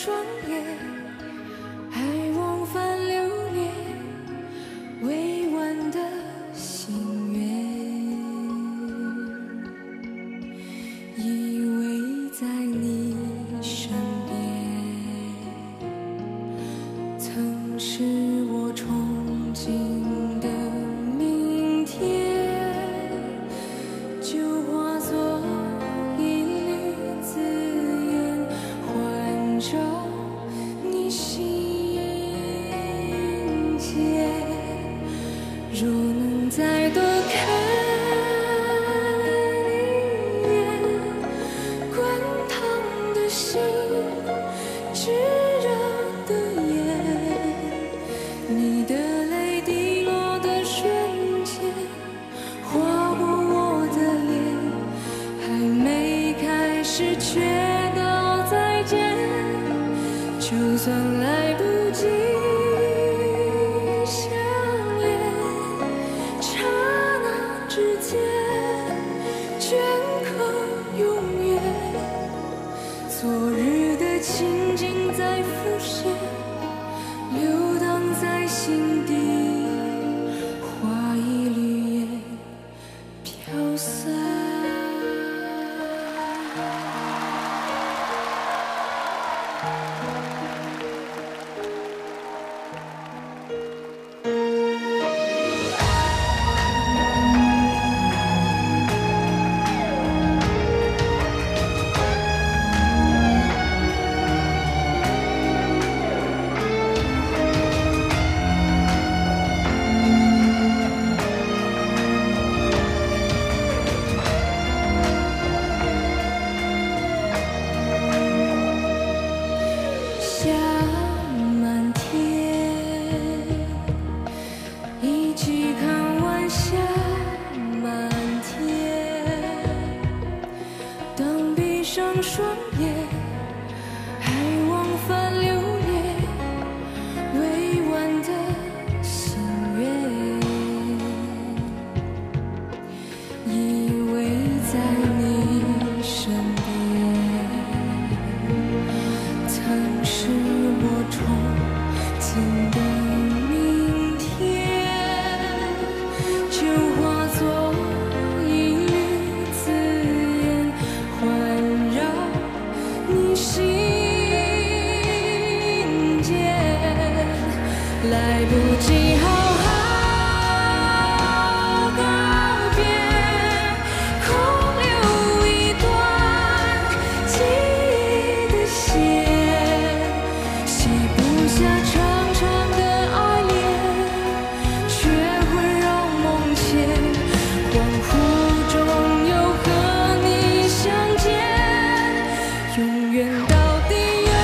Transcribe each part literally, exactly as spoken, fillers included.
双眼，还往返流连，未完的心愿。依偎在你身边，曾是我憧憬的明天，就化作一缕紫烟，环照你心间。若能再多看一眼，滚烫的心，炙热的眼，你的泪滴落的瞬间，划过我的脸，还没开始却道再见，就算来不及相恋，刹那之间，镌刻永远。昨日的情景在浮现，流荡在心底，花一缕烟飘散。下满天，一起看晚霞满天。当闭上双眼，还往返流连，未完的心愿。依偎在你身边，曾是我憧憬的明天，就化作一缕紫烟，环绕你心间。来不及好好告别，空留一段记忆的线，写不下长长的爱恋，却会绕梦牵。恍惚中又和你相见，永远到底有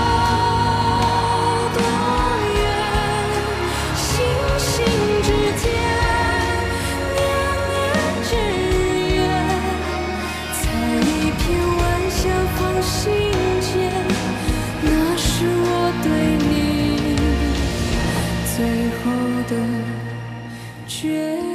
多远？星星之间，年年之缘，采一片晚霞放心间，那是我对你最后的决